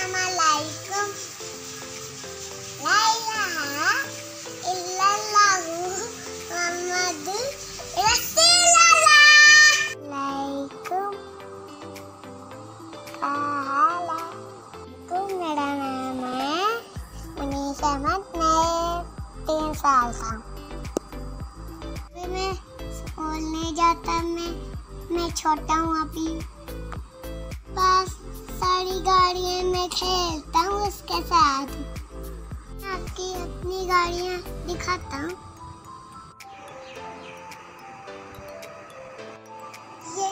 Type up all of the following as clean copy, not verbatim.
अस्सलामुअलैकुम। ला इलाहा इल्लल्लाहु मुहम्मदुर रसूलुल्लाह। अलैकुम मेरा नाम है मुनीस अहमद। मैं 3 साल का हूँ। मैं स्कूल नहीं जाता। मैं छोटा हूँ अभी। बस सारी गाड़ियाँ मैं खेलता हूँ उसके साथ। आपकी अपनी गाड़ियाँ दिखाता हूँ। ये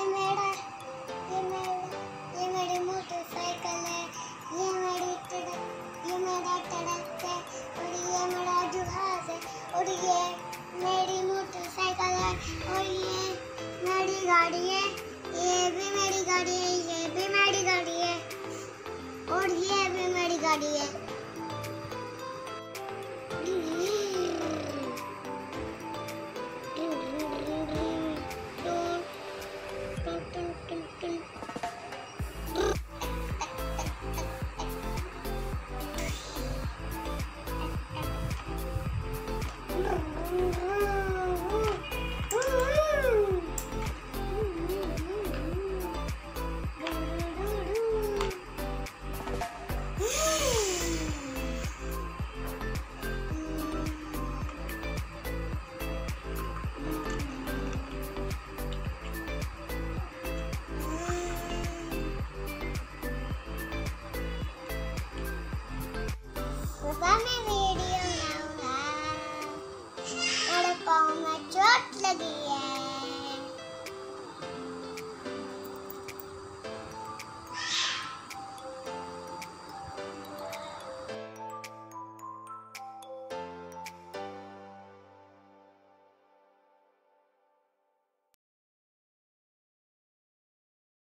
मेरी मोटरसाइकिल है। ये मेरा ट्रक है। और ये मेरा जहाज है। और ये मेरी मोटरसाइकिल है। और ये मेरी गाड़ी है। ये भी मेरी गाड़ी है। ये भी मेरी गाड़ी है। और ये भी मेरी गाड़ी है।